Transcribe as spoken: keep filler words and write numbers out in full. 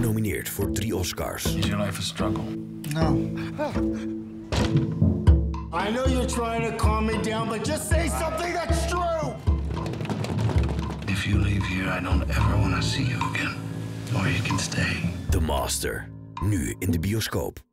genomineerd voor drie Oscars. Is your life a struggle? No. I know you're trying to calm me down, but just say something that's true! If you leave here, I don't ever want to see you again. Or you can stay. The Master. Nu in de bioscoop.